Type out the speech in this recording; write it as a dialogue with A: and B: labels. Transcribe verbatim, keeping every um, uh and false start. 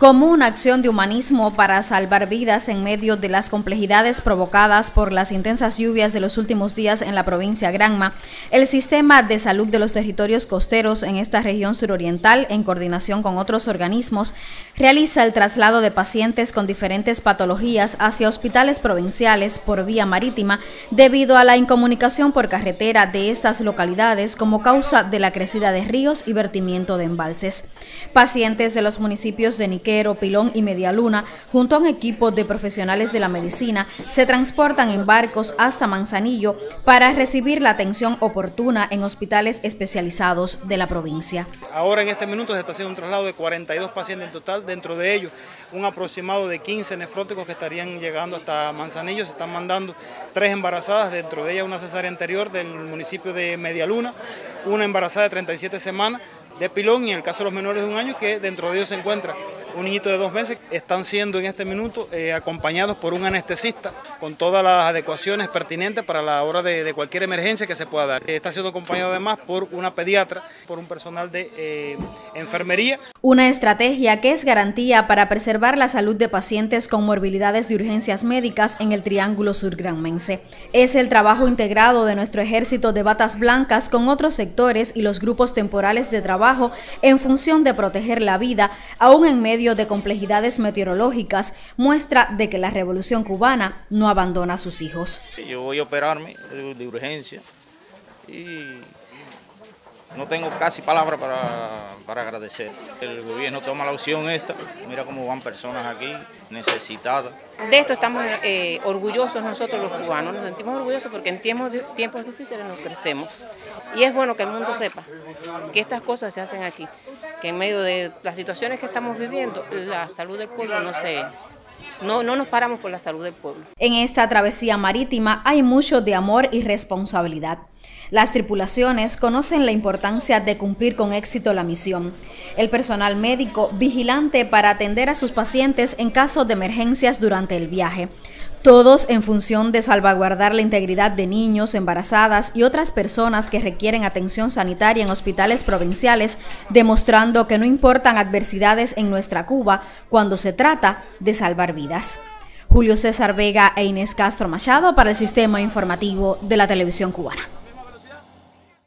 A: Como una acción de humanismo para salvar vidas en medio de las complejidades provocadas por las intensas lluvias de los últimos días en la provincia Granma, el Sistema de Salud de los Territorios Costeros en esta región suroriental, en coordinación con otros organismos, realiza el traslado de pacientes con diferentes patologías hacia hospitales provinciales por vía marítima debido a la incomunicación por carretera de estas localidades como causa de la crecida de ríos y vertimiento de embalses. Pacientes de los municipios de Niquero, Pilón y Medialuna, junto a un equipo de profesionales de la medicina, se transportan en barcos hasta Manzanillo para recibir la atención oportuna en hospitales especializados de la provincia.
B: Ahora en este minuto se está haciendo un traslado de cuarenta y dos pacientes en total, dentro de ellos un aproximado de quince nefróticos que estarían llegando hasta Manzanillo. Se están mandando tres embarazadas, dentro de ellas una cesárea anterior del municipio de Medialuna, una embarazada de treinta y siete semanas de Pilón, y en el caso de los menores de un año, que dentro de ellos se encuentra un niñito de dos meses, están siendo en este minuto eh, acompañados por un anestesista con todas las adecuaciones pertinentes para la hora de, de cualquier emergencia que se pueda dar. Eh, está siendo acompañado además por una pediatra, por un personal de eh, enfermería.
A: Una estrategia que es garantía para preservar la salud de pacientes con morbilidades de urgencias médicas en el Triángulo Surgranmense. Es el trabajo integrado de nuestro ejército de batas blancas con otros sectores y los grupos temporales de trabajo en función de proteger la vida, aún en medio de complejidades meteorológicas, muestra de que la Revolución Cubana no abandona a sus hijos.
C: Yo voy a operarme de urgencia y no tengo casi palabras para, para agradecer. El gobierno toma la opción esta, mira cómo van personas aquí necesitadas.
D: De esto estamos eh, orgullosos nosotros los cubanos, nos sentimos orgullosos porque en tiempos, tiempos difíciles nos crecemos. Y es bueno que el mundo sepa que estas cosas se hacen aquí, que en medio de las situaciones que estamos viviendo, la salud del pueblo no se... No, no nos paramos por la salud del pueblo.
A: En esta travesía marítima hay mucho de amor y responsabilidad. Las tripulaciones conocen la importancia de cumplir con éxito la misión. El personal médico vigilante para atender a sus pacientes en caso de emergencias durante el viaje. Todos en función de salvaguardar la integridad de niños, embarazadas y otras personas que requieren atención sanitaria en hospitales provinciales, demostrando que no importan adversidades en nuestra Cuba cuando se trata de salvar vidas. Julio César Vega e Inés Castro Machado para el Sistema Informativo de la Televisión Cubana.